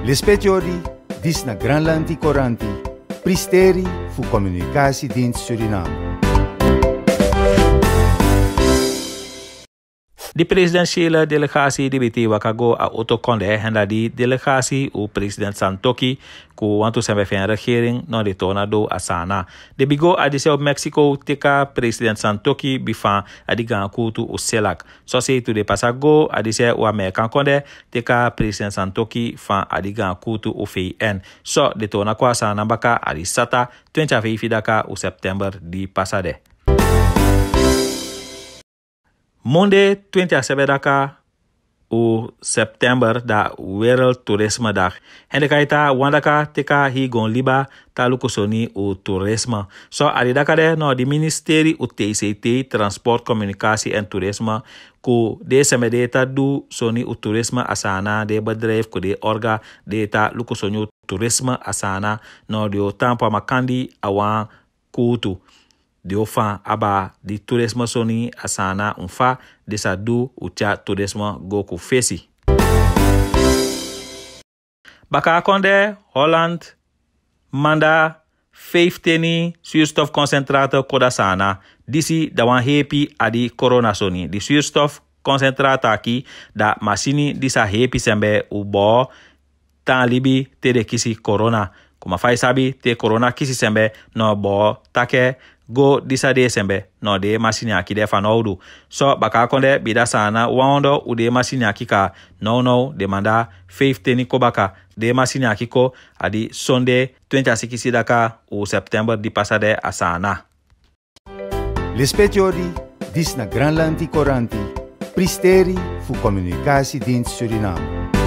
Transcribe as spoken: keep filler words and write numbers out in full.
Lispetiori, dis na Granlandi Coranti, Pristeri fu Communicatiedienst Suriname. De presidentiële delegatie die beti wakago a Otokonde en dat die delegatie u president Santoki ku wantu zijn bij regering no de tornado asana. De bigo adise op Mexico teka president Santoki bifan adigan kutu u selak. So se tu de pasago adise u Amerikan konde teka president Santoki fan adigan kutu u V N. So de torna kwa asana baka adisata twenty-five daka u September di pasade. Monday twenty-seven daka u September da World Tourisme Dag. En de kaita wandaka teka hi gon liba talukusoni u toerisme. So adi daka de no di ministerie u T C T Transport, Communicatie en Toerisme ku de semedeta du soni u toerisme asana de bedrijf ku de orga deta lukusoni u toerisme asana no de tampa makandi awan kutu. De ofan aba di toerisme soni asana unfa desa du ucha toerisme go ku fesi. Baka konde Holland manda vijftien zuurstofconcentraten kodasana. Disi da wan hepi adi corona soni. Di zuurstofconcentrata ki da masini disa hepi sembe ubo tan libi te de kisi corona. Kuma fai sabi te corona kisi sembe no bo take go disa de sembe no de masini aki de fanoudu. So baka konde bida sana wando u de masini aki ka no no demanda vijftien kobaka de masini aki ko adi Sunday twenty-six daka u September di pasade asana. Lispetiori, dis na Granlandi Coranti, Pristeri fu Communicatiedienst Suriname.